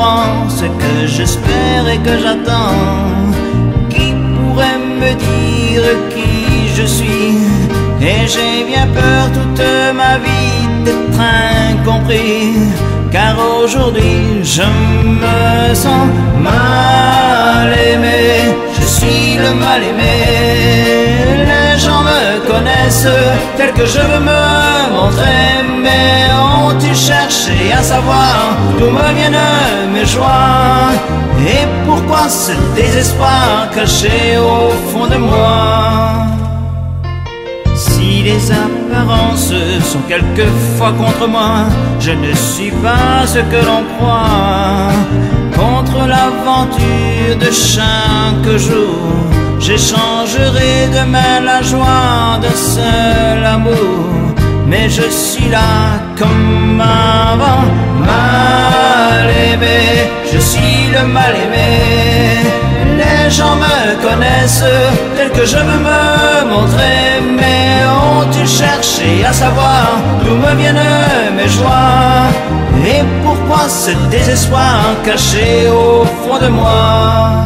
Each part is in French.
comprends ce que j'espère et que j'attends. Qui pourrait me dire qui je suis? Et j'ai bien peur toute ma vie d'être incompris, car aujourd'hui je me sens mal aimé. Je suis le mal aimé. Les gens me connaissent tel que je veux me montrer, mais ont-ils cherché à savoir d'où me viennent mes joies? Et pourquoi ce désespoir caché au fond de moi? Si les apparences sont quelquefois contre moi, je ne suis pas ce que l'on croit. Contre l'aventure de chaque jour, j'échangerai demain la joie d'un seul amour. Mais je suis là comme avant, mal aimé. Je suis le mal aimé. Les gens me connaissent tel que je veux me montrer, mais ont-ils cherché à savoir d'où me viennent mes joies? Et pourquoi ce désespoir caché au fond de moi?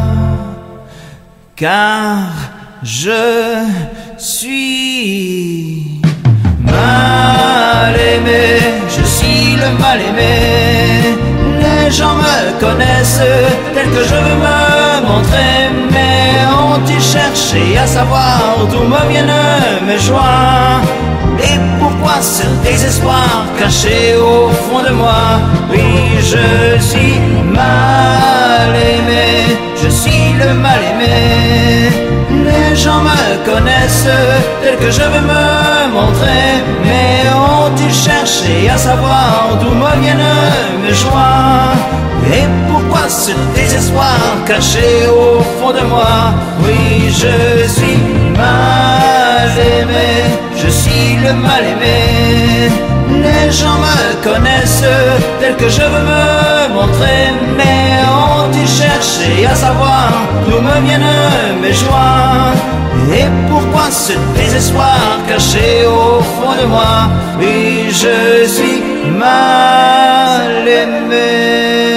Car je suis mal aimé, je suis le mal aimé. Les gens me connaissent tel que je veux me montrer, mais ont-ils cherché à savoir d'où me viennent mes joies? Et pourquoi ce désespoir caché au fond de moi? Oui, je suis mal aimé, je suis le mal aimé. Les gens me connaissent tel que je veux me montrer, mais ont-ils cherché à savoir d'où me viennent mes joies? Et pourquoi ce désespoir caché au fond de moi? Oui, je suis mal aimé, je suis le mal aimé. Les gens me connaissent tel que je veux me montrer, mais ont-ils cherché à savoir d'où me viennent mes joies? Et pourquoi ce désespoir caché au fond de moi? Oui, je suis mal aimé.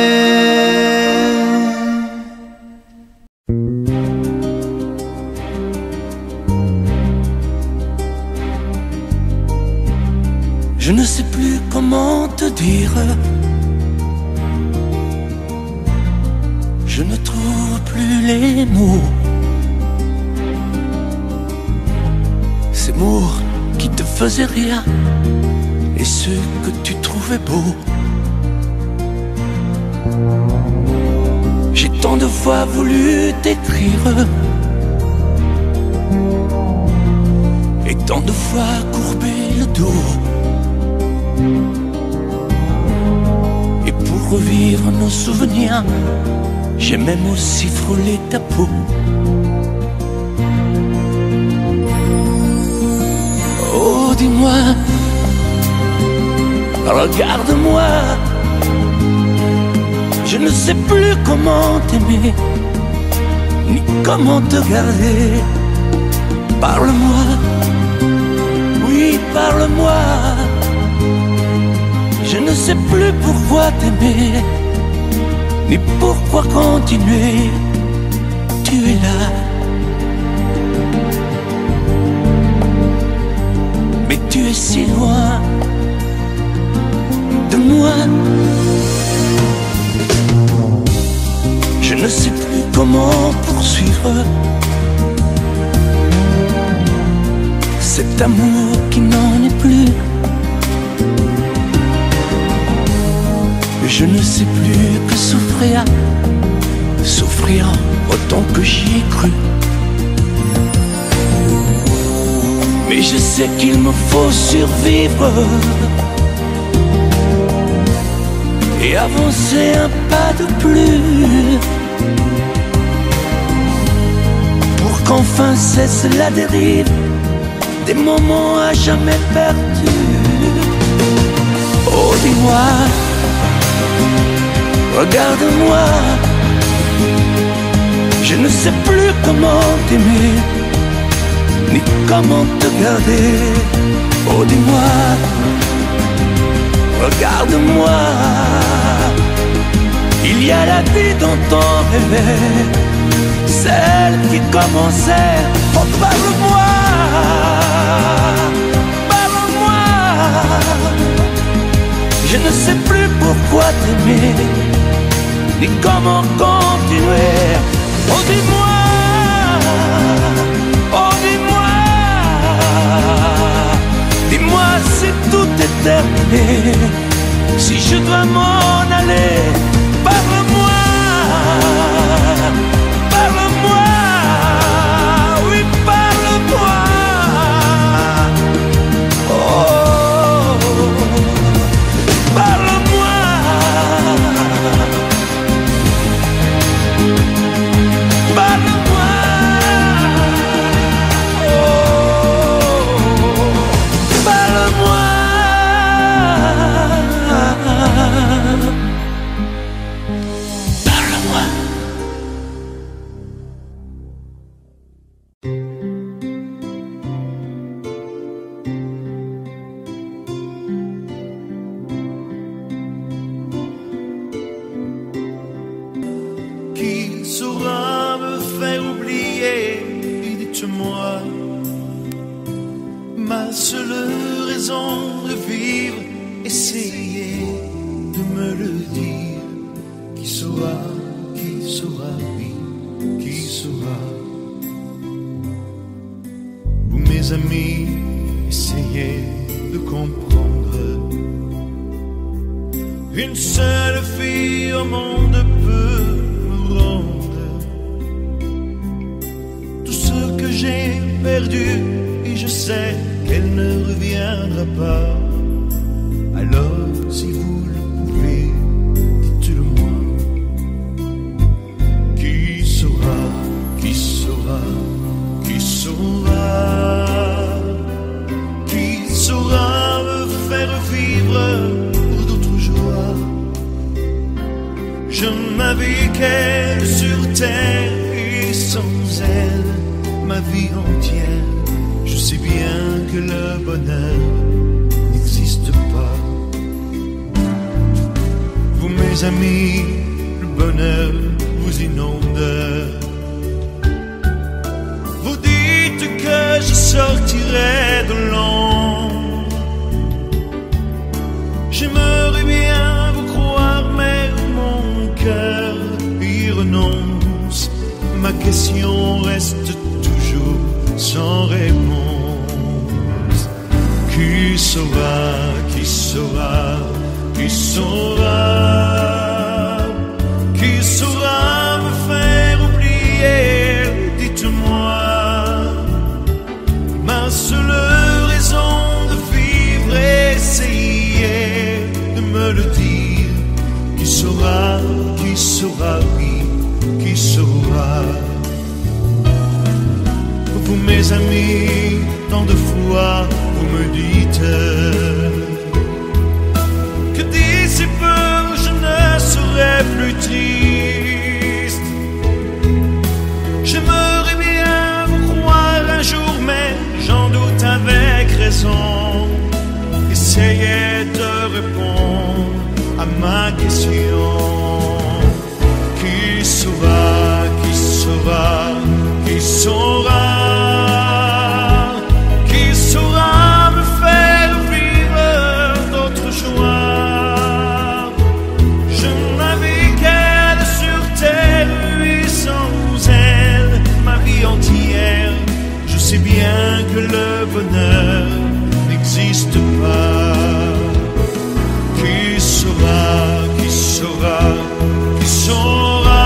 Je ne sais plus comment te dire. Je ne trouve plus les mots. Ces mots qui te faisaient rien et ceux que tu trouvais beaux. J'ai tant de fois voulu t'écrire et tant de fois courbé le dos. Et pour revivre nos souvenirs, j'ai même aussi frôlé ta peau. Oh, dis-moi, regarde-moi. Je ne sais plus comment t'aimer, ni comment te garder. Parle-moi, oui, parle-moi. Je ne sais plus pourquoi t'aimer, ni pourquoi continuer. Tu es là, mais tu es si loin de moi. Je ne sais plus comment poursuivre cet amour qui n'en est plus. Je ne sais plus que souffrir, souffrir autant que j'y ai cru. Mais je sais qu'il me faut survivre et avancer un pas de plus, pour qu'enfin cesse la dérive des moments à jamais perdus. Oh, dis-moi, regarde-moi. Je ne sais plus comment t'aimer, ni comment te garder. Oh, dis-moi, regarde-moi. Il y a la vie dont on rêvait, celle qui commençait. Oh, parle-moi, parle-moi. Je ne sais plus pourquoi t'aimer, ni comment continuer. Oh, dis-moi, oh, dis-moi, dis-moi si tout est terminé, si je dois m'en aller. Parle-moi, parle-moi, oui, parle-moi. Oh, parle-moi, parle-moi. Oh, parle-moi. Qui saura me faire oublier, dites-moi, ma seule raison de vivre, essayez de me le dire. Qui saura, oui, qui saura. Vous mes amis, essayez de comprendre. Une seule fille au monde peut rendre tout ce que j'ai perdu, et je sais qu'elle ne reviendra pas. Alors si vous le pouvez, dites-le moi. Qui saura, qui saura, qui saura, qui saura me faire vivre pour d'autres joies. Je n'avais qu'elle sur terre, et sans elle, ma vie entière. Je sais bien que le bonheur n'existe pas. Vous mes amis, le bonheur vous inonde. Vous dites que je sortirai de l'ombre. J'aimerais bien vous croire, mais mon cœur y renonce. Ma question reste toujours sans réponse. Qui saura, qui saura, qui saura, qui saura me faire oublier, dites-moi, ma seule raison de vivre, essayez de me le dire. Qui saura, oui, qui saura. Vous mes amis, tant de fois vous me dites que d'ici peu je ne serai plus triste. J'aimerais bien vous croire un jour, mais j'en doute avec raison. Essayez de répondre à ma question. Qui saura, qui saura, qui saura, qui saura me faire vivre d'autres joies. Je n'avais qu'elle sur terre, et sans elle, ma vie entière. Je sais bien que le bonheur n'existe pas. Qui saura, qui saura, qui saura,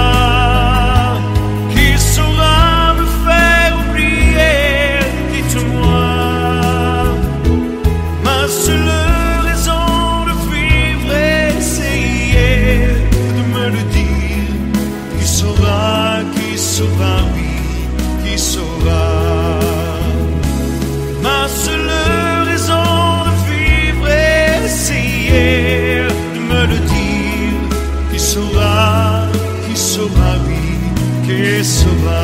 qui saura me faire oublier, dites-moi, ma seule raison de vivre, essayez de me le dire. Qui saura, oui, qui saura, ma seule raison de vivre, essayez de me le dire. Qui saura, oui, qui saura.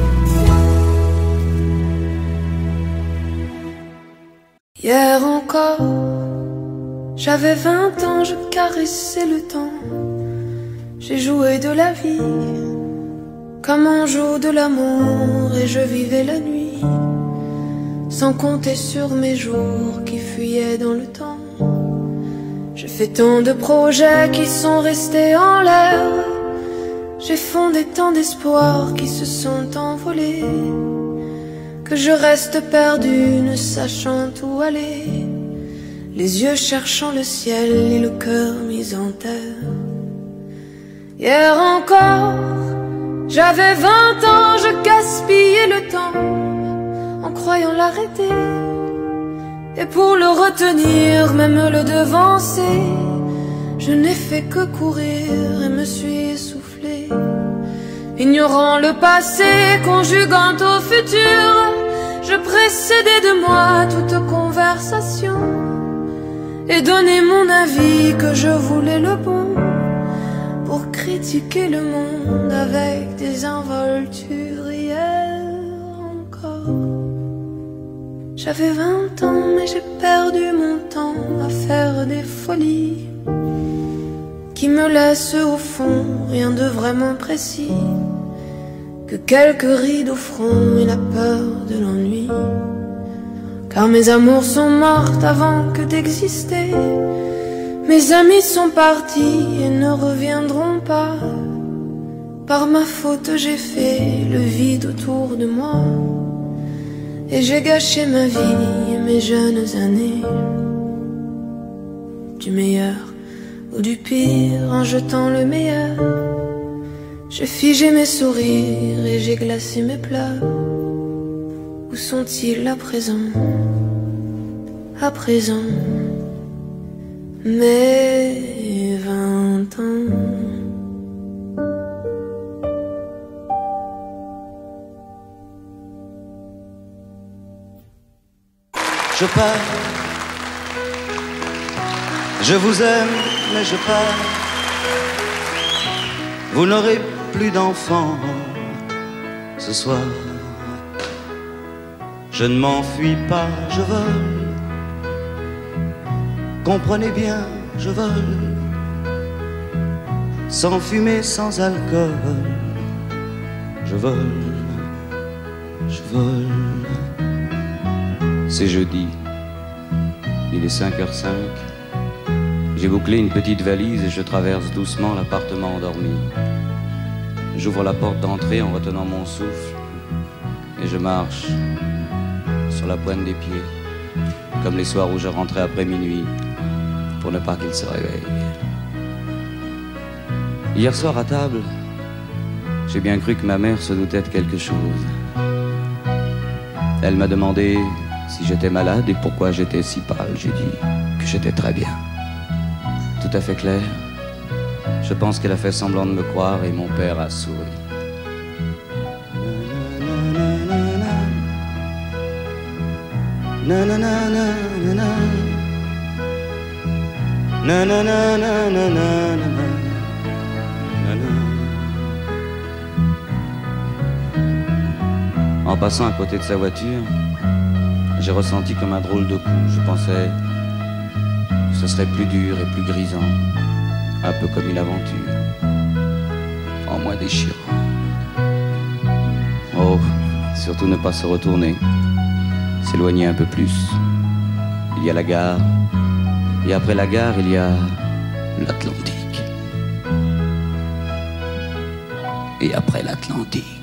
Hier encore J'avais 20 ans, je caressais le temps. J'ai joué de la vie comme on joue de l'amour, et je vivais la nuit sans compter sur mes jours qui fuyaient dans le temps. J'ai fait tant de projets qui sont restés en l'air. J'ai fondé tant d'espoirs qui se sont envolés, que je reste perdu ne sachant où aller, les yeux cherchant le ciel et le cœur mis en terre. Hier encore, j'avais 20 ans, je gaspillais le temps en croyant l'arrêter, et pour le retenir, même le devancer, je n'ai fait que courir et me suis essoufflé. Ignorant le passé, conjuguant au futur, je précédais de moi toute conversation et donnais mon avis que je voulais le bon, pour critiquer le monde avec des involtures. Hier encore, j'avais 20 ans, mais j'ai perdu mon temps à faire des folies qui me laissent au fond rien de vraiment précis, que quelques rides au front et la peur de l'ennui. Car mes amours sont mortes avant que d'exister, mes amis sont partis et ne reviendront pas. Par ma faute j'ai fait le vide autour de moi, et j'ai gâché ma vie et mes jeunes années. Du meilleur ou du pire, en jetant le meilleur, j'ai figé mes sourires et j'ai glacé mes pleurs. Où sont-ils à présent? À présent, mes 20 ans. Je pars, je vous aime, mais je pars. Vous n'aurez plus d'enfants ce soir. Je ne m'enfuis pas, je vole. Comprenez bien, je vole. Sans fumée, sans alcool. Je vole, je vole. C'est jeudi, il est 5h05. J'ai bouclé une petite valise et je traverse doucement l'appartement endormi. J'ouvre la porte d'entrée en retenant mon souffle et je marche sur la pointe des pieds, comme les soirs où je rentrais après minuit pour ne pas qu'il se réveille. Hier soir à table, j'ai bien cru que ma mère se doutait de quelque chose. Elle m'a demandé si j'étais malade et pourquoi j'étais si pâle. J'ai dit que j'étais très bien. Tout à fait clair. Je pense qu'elle a fait semblant de me croire et mon père a souri. En passant à côté de sa voiture, j'ai ressenti comme un drôle de coup. Je pensais que ce serait plus dur et plus grisant, un peu comme une aventure, en moins déchirant. Oh, surtout ne pas se retourner, s'éloigner un peu plus. Il y a la gare, et après la gare, il y a l'Atlantique. Et après l'Atlantique,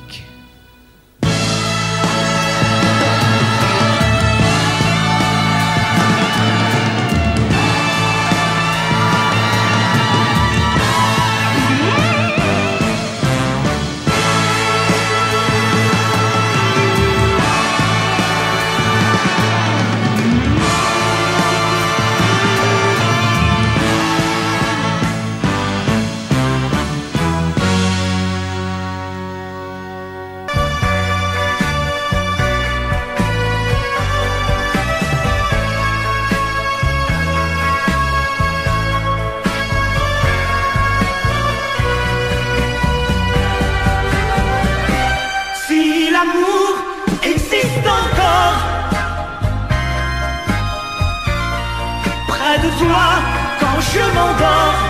près de toi quand je m'endors.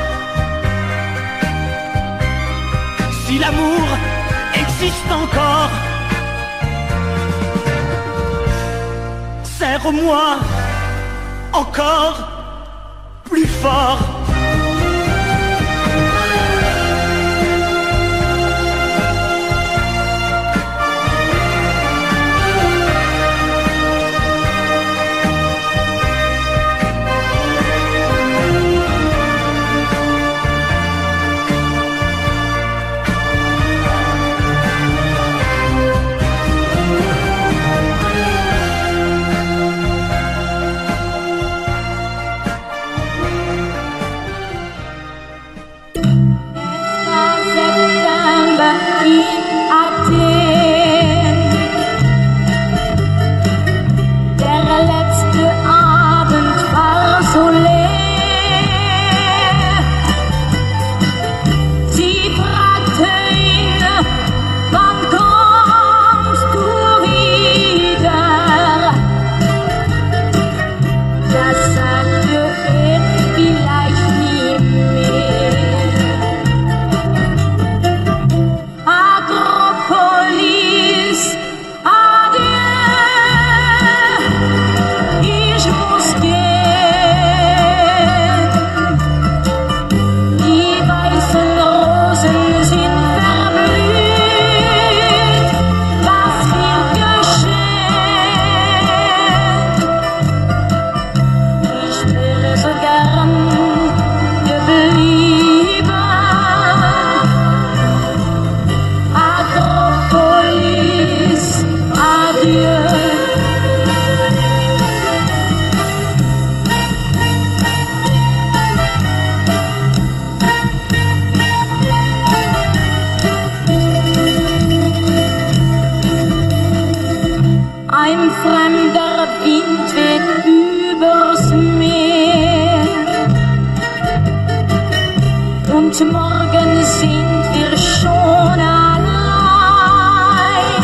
Si l'amour existe encore, serre-moi encore plus fort. Ein fremder Wind weht übers Meer und morgen sind wir schon allein.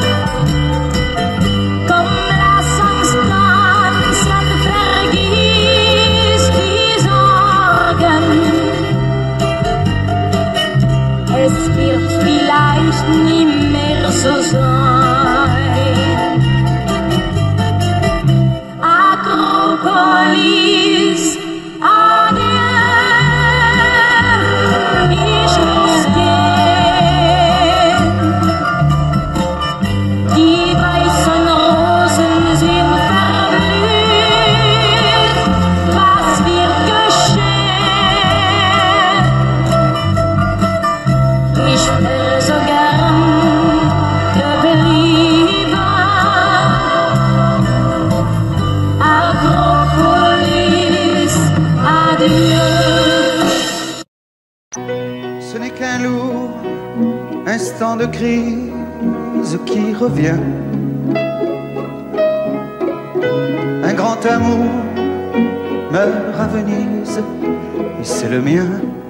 Komm, lass uns tanzen, vergiss die Sorgen. Es wird vielleicht nie mehr so sein. Akropolis, adieu, ich muss gehen. Die weißen Rosen sind verblüht, was wird geschehen? Ich wäre so gern geblieben. Ce n'est qu'un lourd instant de crise qui revient. Un grand amour meurt à Venise et c'est le mien.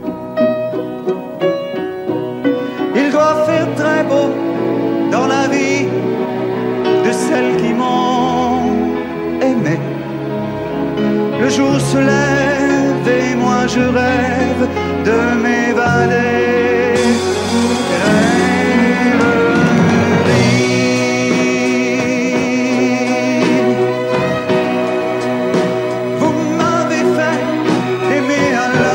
Il doit faire très beau dans la vie de celles qui m'ont aimé. Le jour se lève et moi je rêve de m'évader. Rêverie. Vous m'avez fait aimer à la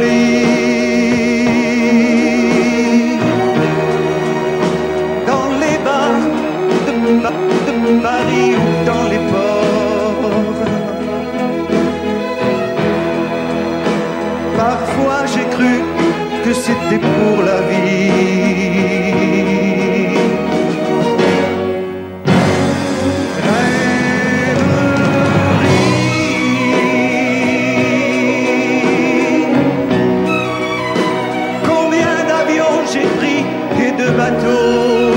folie. Dans les bars de Paris ou dans les ports. Parfois j'ai cru que c'était pour la vie. Rêverie. Combien d'avions j'ai pris et de bateaux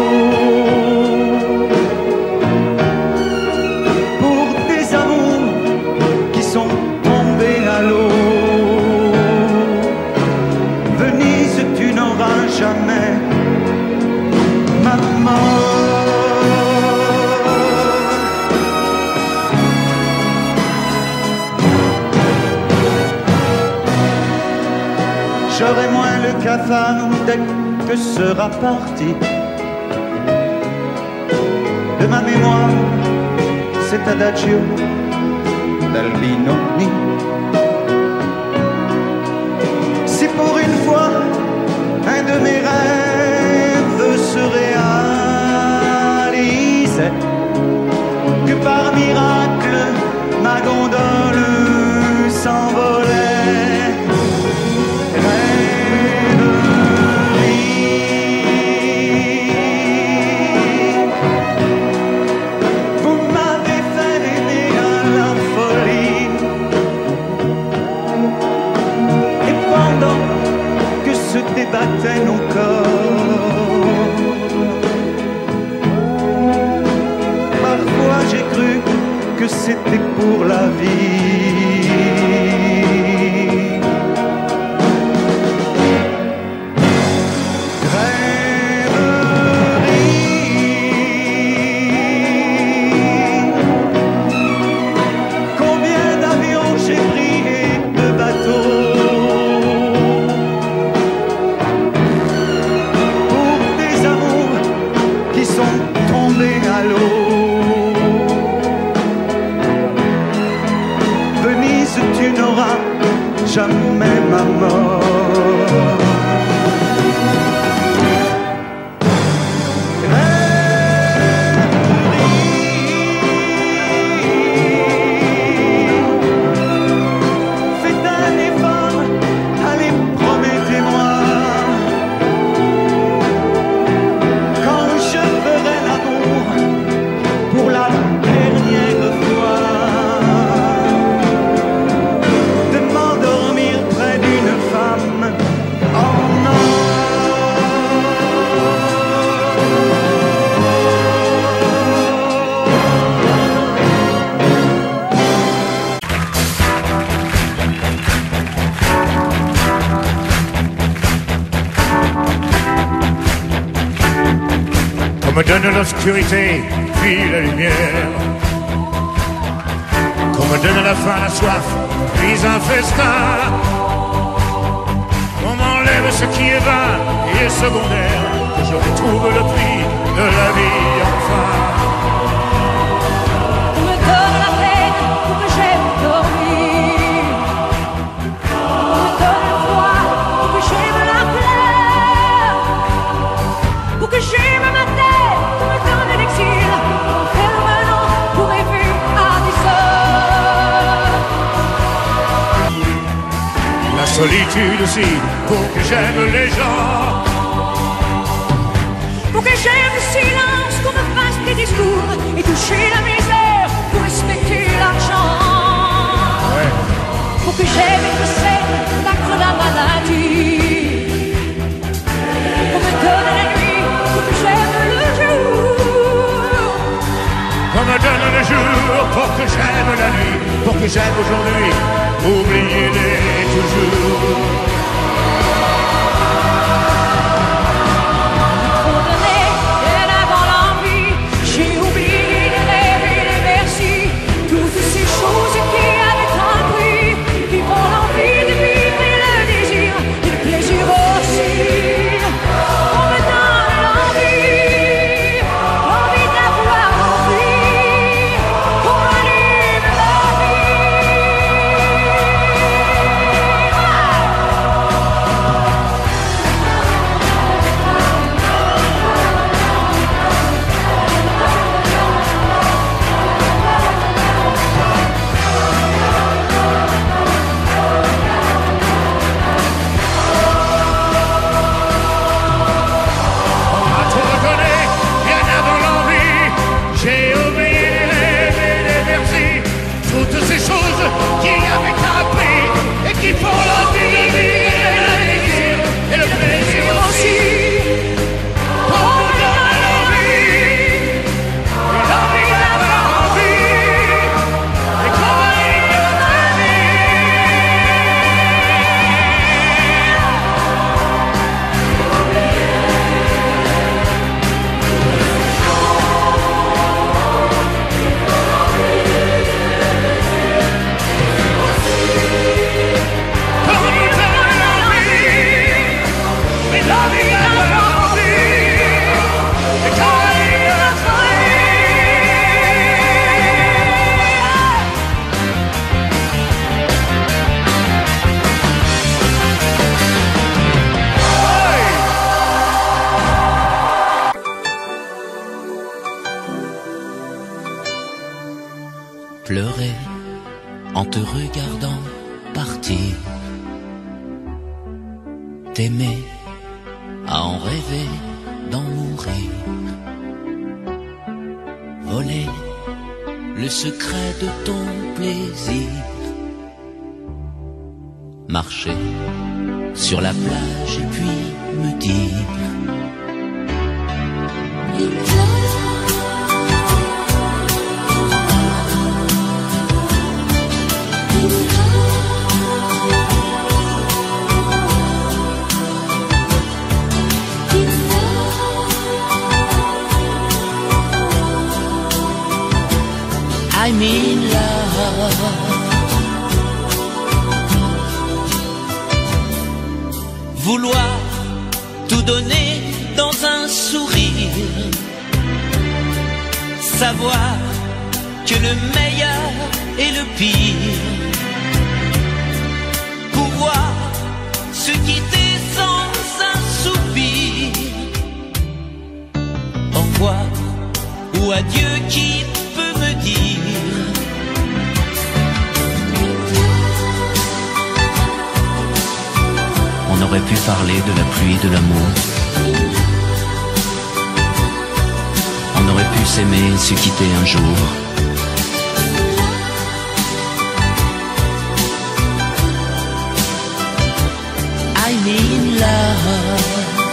pour des amours qui sont tombés à l'eau. Venise, tu n'auras jamais j'aurai moins le cafard dès que sera parti de ma mémoire cet adagio d'Albinoni. Si pour une fois un de mes rêves se réalisait, que par miracle ma gondole s'envolait, rêverie. Vous m'avez fait aimer à la folie, et pendant que se débattaient nos corps, parfois j'ai cru que c'était pour la vie. Rêverie. Combien d'avions j'ai pris et de bateaux pour des amours qui sont tombés à l'eau. Tu n'auras jamais ma mort. Faites un effort, allez, promettez-moi, quand je ferai l'amour pour la dernière fois, On me donne l'obscurité, puis la lumière. Qu'on me donne la faim, la soif, puis un festin. On m'enlève ce qui est vain et secondaire, que je retrouve le prix de la vie enfin. On me donne la peine pour que j'aime dormir. On me donne le froid pour que j'aime la fleur. Pour que j'aime ma tête, on me donne l'exil. Ferme-nous pour rêver à des heures. La solitude aussi, pour que j'aime les gens. Pour que j'aime le silence, qu'on me fasse des discours et toucher la misère pour respecter l'argent. Ouais. Pour que j'aime être saine, vaincre la maladie. Pour me donner la nuit, pour que j'aime le jour. On me donne le jour pour que j'aime la nuit, pour que j'aime aujourd'hui, oubliez-les toujours. Pour donner bien avant l'envie, j'ai oublié les rêves et les merci. Toutes ces choses qui avaient un prix, qui font l'envie de vivre et le désir, et le plaisir aussi. On me donne l'envie d'avoir envie, on allume la vie. pleurer en te regardant partir, t'aimer, à en rêver, d'en mourir, voler le secret de ton plaisir, marcher sur la plage et puis me dire I'm in love. Vouloir tout donner dans un sourire, savoir que le meilleur et le pire, pouvoir se quitter sans un soupir, au revoir ou adieu, qui peut me dire? On aurait pu parler de la pluie, de l'amour. On aurait pu s'aimer et se quitter un jour. I'm in love.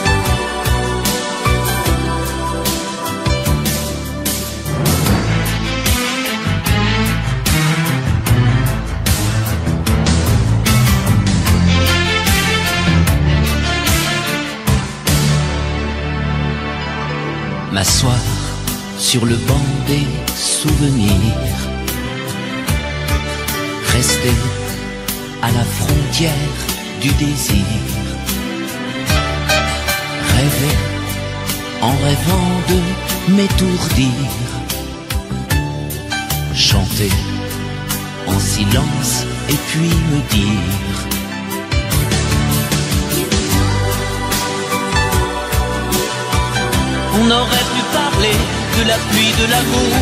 M'asseoir sur le banc des souvenirs, rester à la frontière du désir, rêver en rêvant de m'étourdir, chanter en silence et puis me dire on aurait pu parler de la pluie, de l'amour.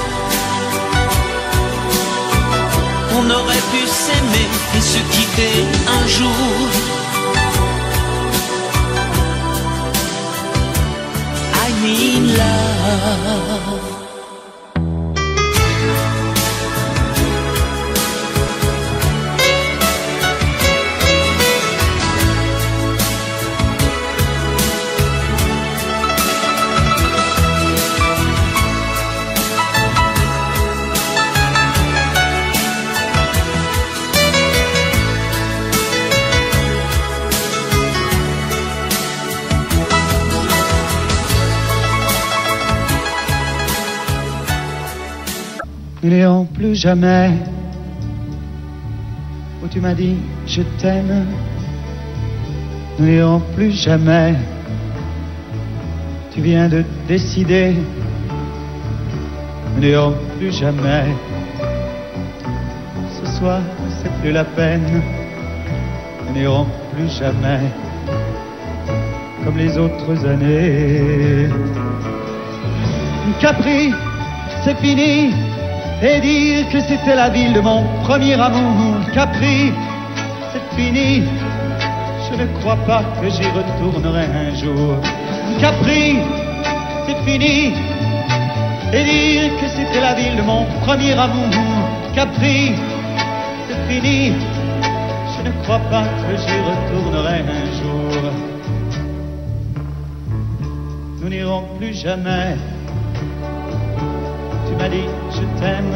On aurait pu s'aimer et se quitter un jour. I'm in love. Nous n'irons plus jamais où tu m'as dit je t'aime. Nous n'irons plus jamais. Tu viens de décider. Nous n'irons plus jamais. Ce soir, c'est plus la peine. Nous n'irons plus jamais comme les autres années. Capri, c'est fini. Et dire que c'était la ville de mon premier amour. Capri, c'est fini. Je ne crois pas que j'y retournerai un jour. Capri, c'est fini. Et dire que c'était la ville de mon premier amour. Capri, c'est fini. Je ne crois pas que j'y retournerai un jour. Nous n'irons plus jamais. Tu m'as dit je t'aime.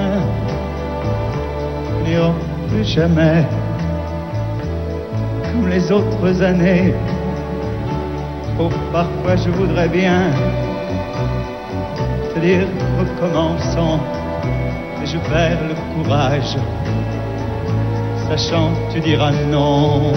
Nous n'irons plus jamais comme les autres années. Oh, parfois je voudrais bien te dire recommençons, mais je perds le courage, sachant que tu diras non.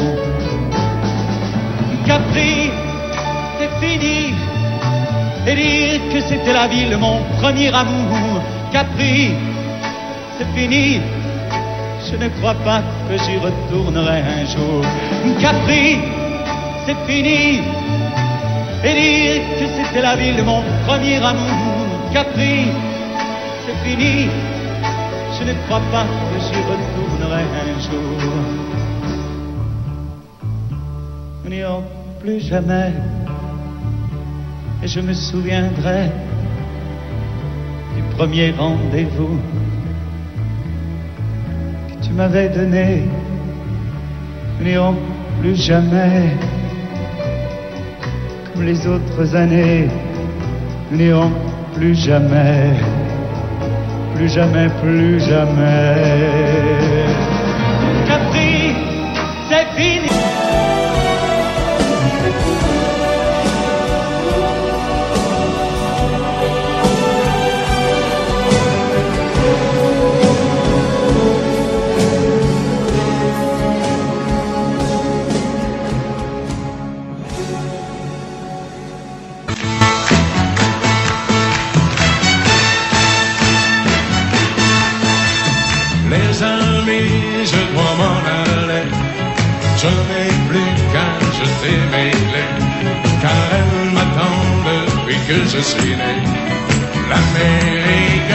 Capri, c'est fini. Et dire que c'était la ville de mon premier amour. Capri, c'est fini. Je ne crois pas que j'y retournerai un jour. Capri, c'est fini. Et dire que c'était la ville de mon premier amour. Capri, c'est fini. je ne crois pas que j'y retournerai un jour. Nous n'irons plus jamais, et je me souviendrai du premier rendez-vous que tu m'avais donné. Nous n'irons plus jamais comme les autres années. Nous n'irons plus jamais, plus jamais, plus jamais. Capri, c'est fini. Les amis, je dois m'en aller. Je n'ai plus qu'à jeter mes clés, car elles m'attendent depuis que je suis né. L'Amérique,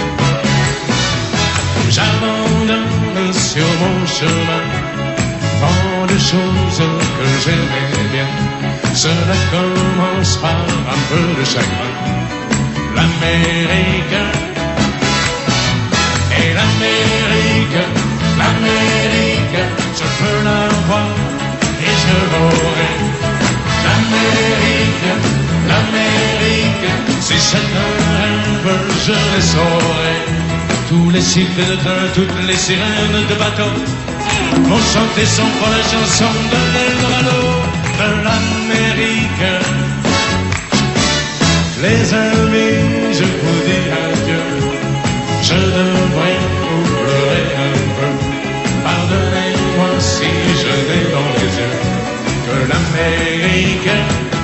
j'abandonne sur mon chemin tant de choses que j'aimais bien. Cela commence par un peu de chagrin. L'Amérique, et l'Amérique, l'Amérique, je veux la voir et je l'aurai. L'Amérique, l'Amérique, si c'est un rêve, je le saurai. Tous les cycles de train, toutes les sirènes de bateau vont chanter son pour la chanson de l'Eldorado de l'Amérique. Les amis, je vous dis adieu. Je devrais vous pleurer un peu. Pardonnez-moi si je n'ai dans les yeux que l'Amérique.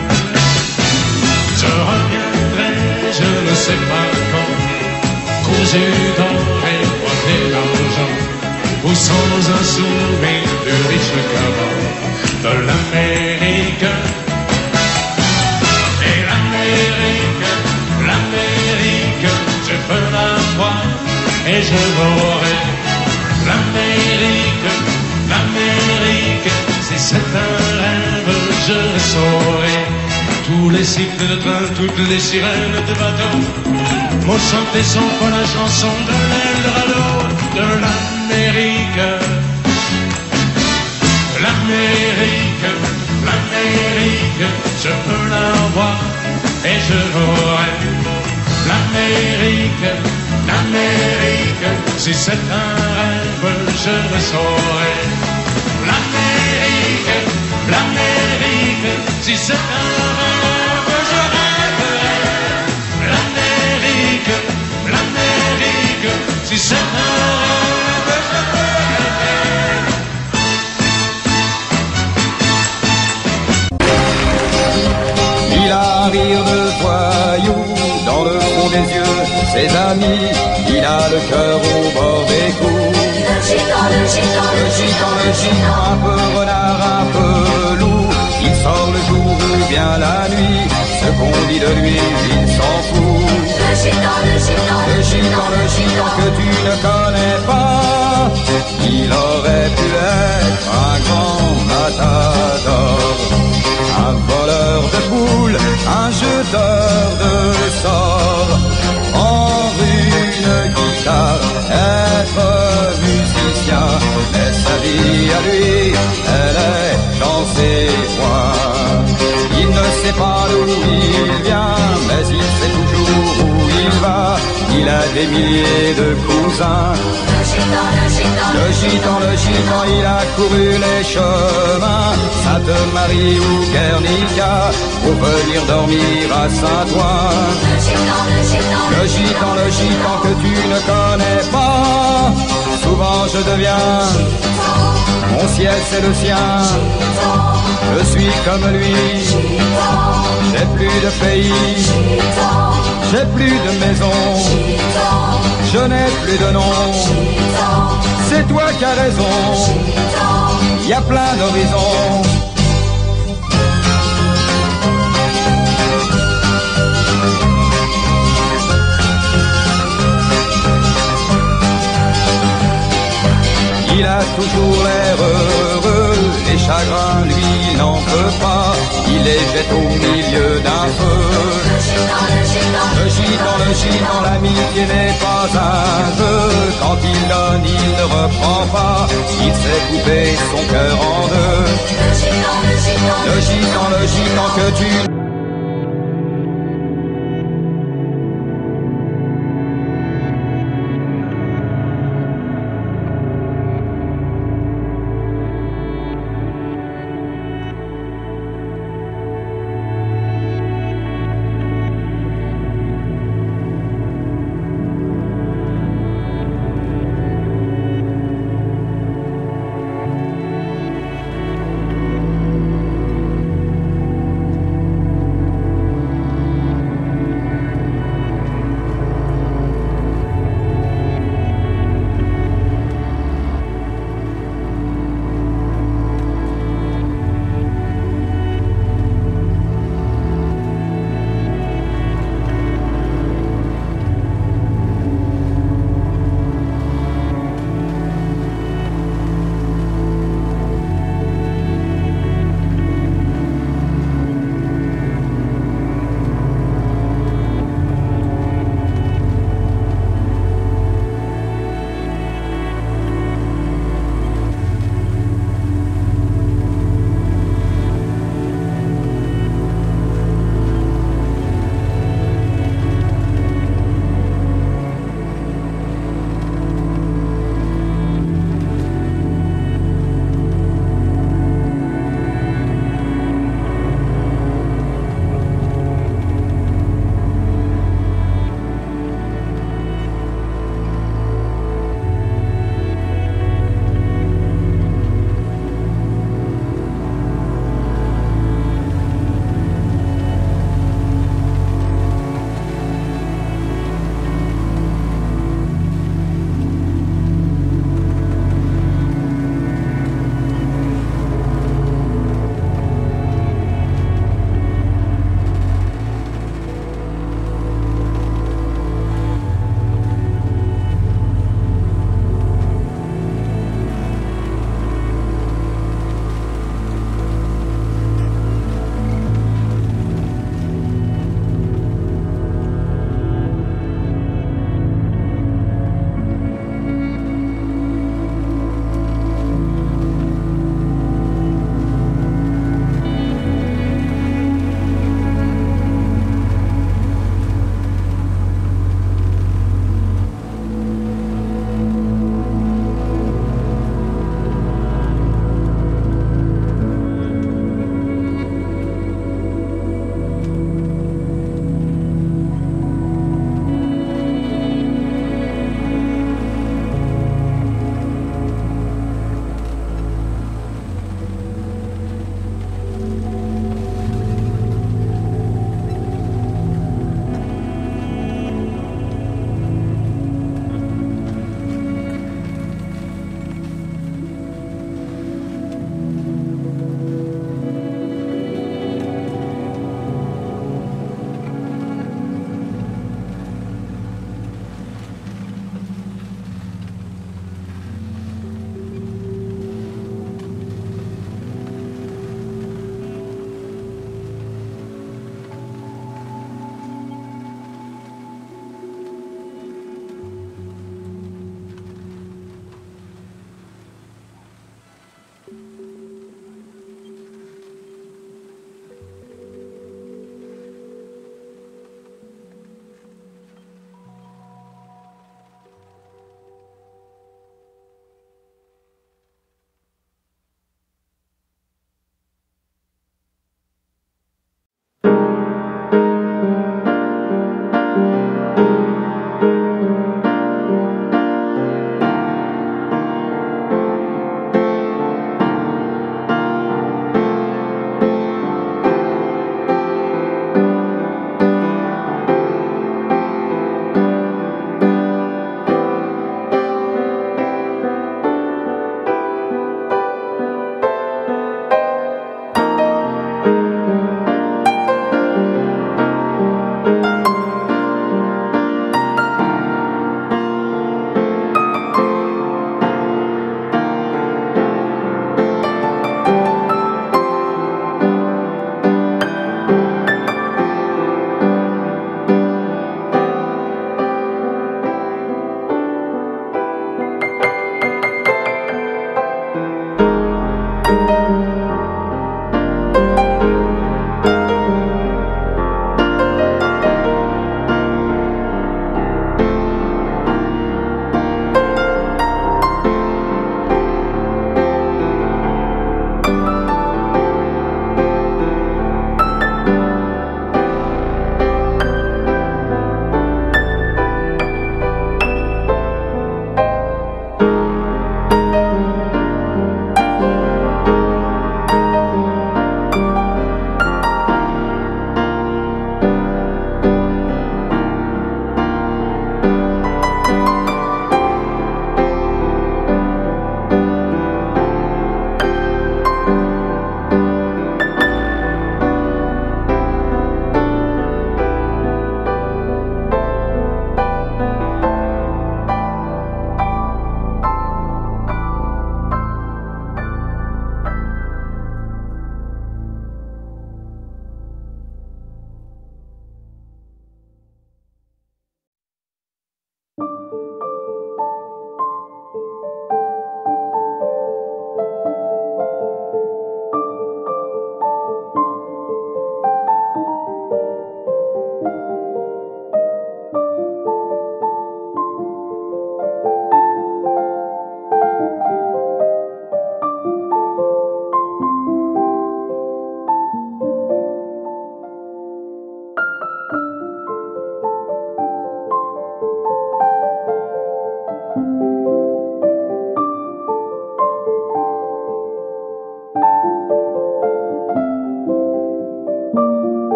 Je reviendrai, je ne sais pas quand, cousu d'or et boité d'argent, ou sans un souvenir plus riche qu'avant de l'Amérique. Et l'Amérique, l'Amérique, je veux la voir et je l'aurai. L'Amérique, l'Amérique, si c'est un rêve, je le saurai. Tous les cycles de train, toutes les sirènes de bateau m'ont chanté son pour la chanson de l'Eldorado de l'Amérique. L'Amérique, l'Amérique, je veux la voir et je l'aurai. L'Amérique, l'Amérique, si c'est un rêve, je le saurai. L'Amérique, l'Amérique, si c'est un rêve, je rêverai. L'Amérique, l'Amérique, si c'est un rêve, je rêverai. Il a un rire de voyou dans le fond des yeux, ses amis, il a le cœur au bord des coups. Le gitan, le gitan, Le gitan, le gitan, un peu renard, un peu loup, il sort le jour ou bien la nuit, ce qu'on dit de lui, il s'en fout. le gitan, le gitan, Le gitan que tu ne connais pas, il aurait pu être un grand matador, un voleur de poules, un jeteur de sorts, prendre une guitare, être musicien, mais sa vie à lui, elle est dans ses voix. Il ne sait pas d'où il vient, mais il sait toujours où il va. Il a des milliers de cousins. le gitan, le gitan, Le gitan, il a couru les chemins, Sainte-Marie ou Guernica, pour venir dormir à Saint-Ouen. Le gitan que tu ne connais pas, souvent je deviens, mon ciel c'est le sien. Je suis comme lui, j'ai plus de pays, j'ai plus de maison, je n'ai plus de nom. C'est toi qui as raison, il y a plein d'horizons. toujours l'air heureux. Les chagrins, lui, il n'en peut pas, il les jette au milieu d'un feu. Le gitan, l'amitié n'est pas un jeu. Quand il donne, il ne reprend pas, il sait couper son cœur en deux. Le gitan que tu...